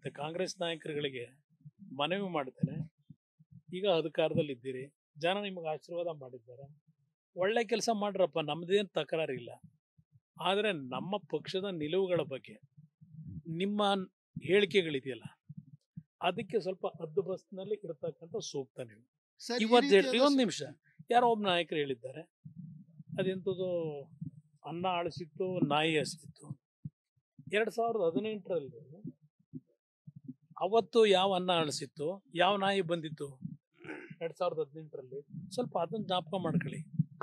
ಕಾಂಗ್ರೆಸ್ ನಾಯಕರುಗಳಿಗೆ ಮನವಿ ಮಾಡ್ತೇನೆ, ಈಗ ಅಧಿಕಾರದಲ್ಲಿದ್ದೀರಿ, ಜನ ನಿಮಗೆ ಆಶೀರ್ವಾದ ಮಾಡಿದ್ದಾರೆ, ಒಳ್ಳೆ ಕೆಲಸ ಮಾಡ್ರಪ್ಪ, ನಮ್ಮದೇನು ತಕರಾರಿಲ್ಲ. ಆದರೆ ನಮ್ಮ ಪಕ್ಷದ ನಿಲುವುಗಳ ಬಗ್ಗೆ ನಿಮ್ಮ ಹೇಳಿಕೆಗಳಿದೆಯಲ್ಲ, ಅದಕ್ಕೆ ಸ್ವಲ್ಪ ಹದ್ದುಬಸ್ತಿನಲ್ಲಿ ಇರತಕ್ಕಂಥ ಸೂಕ್ತ. ನೀವು ಇವತ್ತು ಹೇಳಿ, ಒಂದು ನಿಮಿಷ, ಯಾರೋ ಒಬ್ಬ ನಾಯಕರು ಹೇಳಿದ್ದಾರೆ, ಅದೆಂಥದ್ದು ಅನ್ನ ಅಳಿಸಿತ್ತು ನಾಯಿ ಹಸಿತ್ತು. 2018ರಲ್ಲಿ ಅವತ್ತು ಯಾವ ಅನ್ನ ಅಳಿಸಿತ್ತು, ಯಾವ ನಾಯಿ ಬಂದಿತ್ತು 2018ರಲ್ಲಿ? ಸ್ವಲ್ಪ ಅದನ್ನ ಜ್ಞಾಪಕ ಮಾಡ್ಕೊಳ್ಳಿ.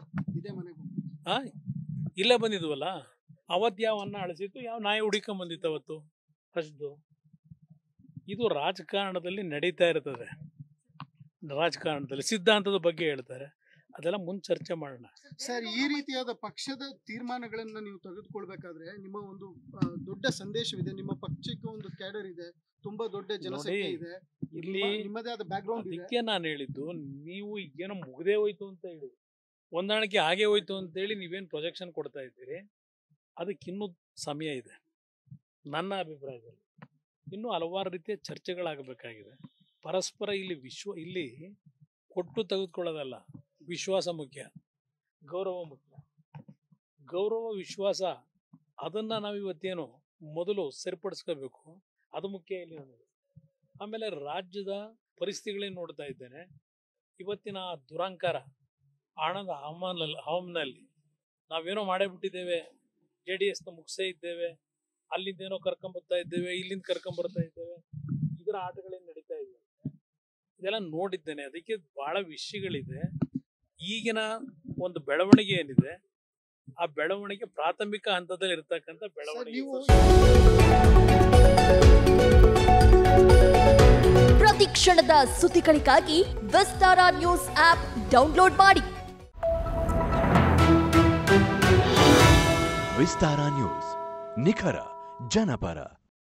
ಇಲ್ಲೇ ಬಂದಿದ್ವಲ್ಲ, ಅವತ್ತು ಯಾವ ಅನ್ನ ಅಳಿಸಿತ್ತು, ಯಾವ ನಾಯಿ ಹುಡುಕೊಂಡ್ ಬಂದಿತ್ತು ಅವತ್ತು ಫಸ್ಟ್ದು. ಇದು ರಾಜಕಾರಣದಲ್ಲಿ ನಡೀತಾ ಇರ್ತದೆ. ರಾಜಕಾರಣದಲ್ಲಿ ಸಿದ್ಧಾಂತದ ಬಗ್ಗೆ ಹೇಳ್ತಾರೆ, ಅದೆಲ್ಲ ಮುಂದೆ ಚರ್ಚೆ ಮಾಡೋಣ. ಸರ್, ಈ ರೀತಿಯಾದ ಪಕ್ಷದ ತೀರ್ಮಾನಗಳನ್ನ ನೀವು ತೆಗೆದುಕೊಳ್ಬೇಕಾದ್ರೆ ನಿಮ್ಮ ಒಂದು ದೊಡ್ಡ ಸಂದೇಶವಿದೆ. ನಿಮ್ಮ ಪಕ್ಷಕ್ಕೆ ಒಂದು ಕ್ಯಾಡರ್ ಇದೆ, ತುಂಬಾ ದೊಡ್ಡ ಜನಸಂಖ್ಯೆ ಇದೆ, ಇಲ್ಲಿ ನಿಮ್ಮದೇ ಆದ ಬ್ಯಾಕ್ಗ್ರೌಂಡ್ ಇದೆ. ಅದಕ್ಕೆ ನಾನು ಹೇಳಿದ್ದು, ನೀವು ಏನೋ ಮುಗ್ದೇ ಹೋಯ್ತು ಅಂತ ಹೇಳಿ, ಹೊಂದಾಣಿಕೆ ಹಾಗೆ ಹೋಯ್ತು ಅಂತೇಳಿ ನೀವೇನು ಪ್ರೊಜೆಕ್ಷನ್ ಕೊಡ್ತಾ ಇದ್ದೀರಿ, ಅದಕ್ಕಿನ್ನೂ ಸಮಯ ಇದೆ. ನನ್ನ ಅಭಿಪ್ರಾಯದಲ್ಲಿ ಇನ್ನೂ ಹಲವಾರು ರೀತಿಯ ಚರ್ಚೆಗಳಾಗಬೇಕಾಗಿದೆ. ಪರಸ್ಪರ ಇಲ್ಲಿ ಕೊಟ್ಟು ತೆಗೆದುಕೊಳ್ಳೋದಲ್ಲ, ವಿಶ್ವಾಸ ಮುಖ್ಯ, ಗೌರವ ಮುಖ್ಯ. ಗೌರವ ವಿಶ್ವಾಸ ಅದನ್ನು ನಾವು ಇವತ್ತೇನು ಮೊದಲು ಸರಿಪಡಿಸ್ಕೋಬೇಕು, ಅದು ಮುಖ್ಯ ಇಲ್ಲಿ ನನಗೆ. ಆಮೇಲೆ ರಾಜ್ಯದ ಪರಿಸ್ಥಿತಿಗಳೇನು ನೋಡ್ತಾ ಇದ್ದೇನೆ, ಇವತ್ತಿನ ದುರಂಕಾರ ಹಣದ ಹವಾಮಾನಲ್ಲಿ ನಾವೇನೋ ಮಾಡೇ ಬಿಟ್ಟಿದ್ದೇವೆ. JDSನ ಮುಗಿಸೇ ಇದ್ದೇವೆ, ಅಲ್ಲಿಂದೇನೋ ಕರ್ಕೊಂಬರ್ತಾ ಇದ್ದೇವೆ, ಇಲ್ಲಿಂದ ಕರ್ಕೊಂಬರ್ತಾ ಇದ್ದೇವೆ, ಇದರ ಆಟಗಳೇನು ನಡೀತಾ ಇದೆ ಇದೆಲ್ಲ ನೋಡಿದ್ದೇನೆ. ಅದಕ್ಕೆ ಬಹಳ ವಿಷಯಗಳಿದೆ. ಈಗಿನ ಒಂದು ಬೆಳವಣಿಗೆ ಏನಿದೆ, ಆ ಬೆಳವಣಿಗೆ ಪ್ರಾಥಮಿಕ ಹಂತದಲ್ಲಿ ಇರ್ತಕ್ಕಂಥ ಬೆಳವಣಿಗೆ. ಪ್ರತಿ ಕ್ಷಣದ ಸುದ್ದಿಗಳಿಗಾಗಿ ವಿಸ್ತಾರ ನ್ಯೂಸ್ ಆಪ್ ಡೌನ್ಲೋಡ್ ಮಾಡಿ. ವಿಸ್ತಾರ ನ್ಯೂಸ್, ನಿಖರ ಜನಪರ.